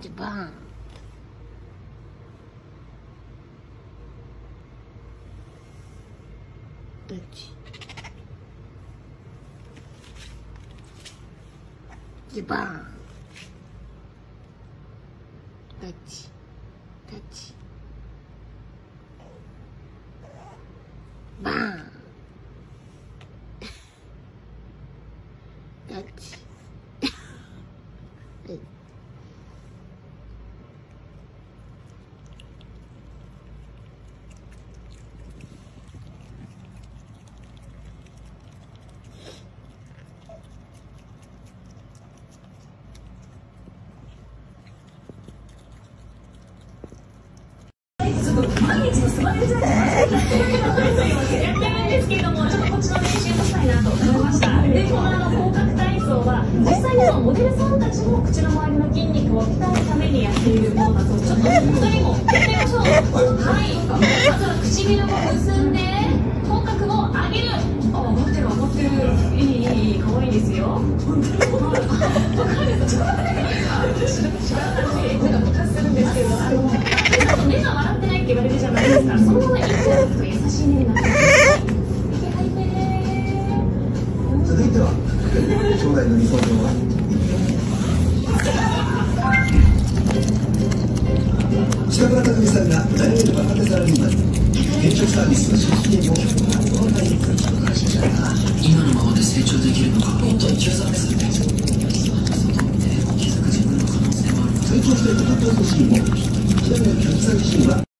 一番どっち一番どっちどっちバンどっち毎日のスマイルジャーニーやってないんですけれども、ちょっとこっちの練習もしたいなと思いました。で、この広角体操は実際にモデルさんたちも口の周りの筋肉を鍛えるためにやっているものだと、ちょっと本当にもやってみましょう。はい、まずは唇を結んで口角を上げる。あ、上がってる上がってる。いい可愛いですよ。本当にわかる。ちょっと待ってください。知らない目がムカつするんですけど、目が笑ってないって言われるじゃないですか。そのままいっちゃうと優しい目になってます。 続いては将来の理想像は北村匠海さんが大学の若手サラリーマンに転職サービスの出資金をこのタイミングで紹介しながら今のままで成長できるのかもっと急サービスで外を見て気づく自分の可能性もある成長していく後ほしいも北村匠海さん自身は